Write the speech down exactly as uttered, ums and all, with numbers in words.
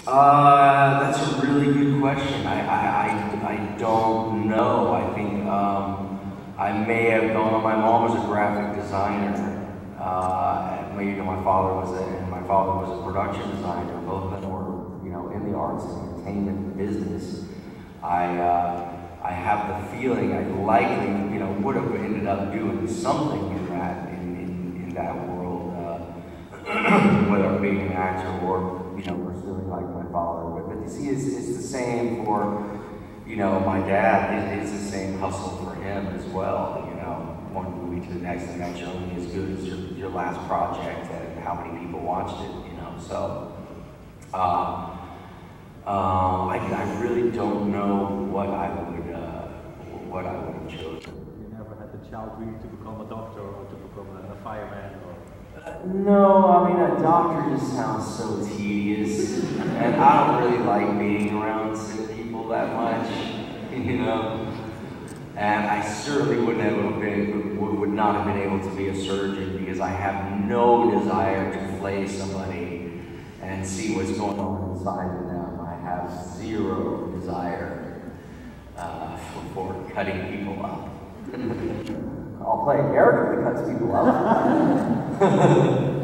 Uh, that's a really good question. I, I, I, I don't know. I think um, I may have gone. My mom was a graphic designer. Uh, and my, you know, my father was a, and my father was a production designer. Both of them were, you know, in the arts and entertainment business. I, uh, I have the feeling I likely, you know, would have ended up doing something in that, in, in, in that world, uh, whether being an actor or, you know, pursuing like my father. But, but you see, it's, it's the same for, you know, my dad. It, it's the same hustle for him as well. You know, one movie to the next, and that's only as good as your, your last project and how many people watched it. You know, so. Uh, Um, I, I really don't know what I would uh, what I would have chosen. You never had the child dream to become a doctor or to become a, a fireman or? Uh, no, I mean a doctor just sounds so tedious, and I don't really like being around sick people that much, you know. And I certainly wouldn't have been would, would not have been able to be a surgeon because I have no desire to flay somebody and see what's going on inside of them. I have zero desire uh, for, for cutting people up. I'll play a character that cuts people up.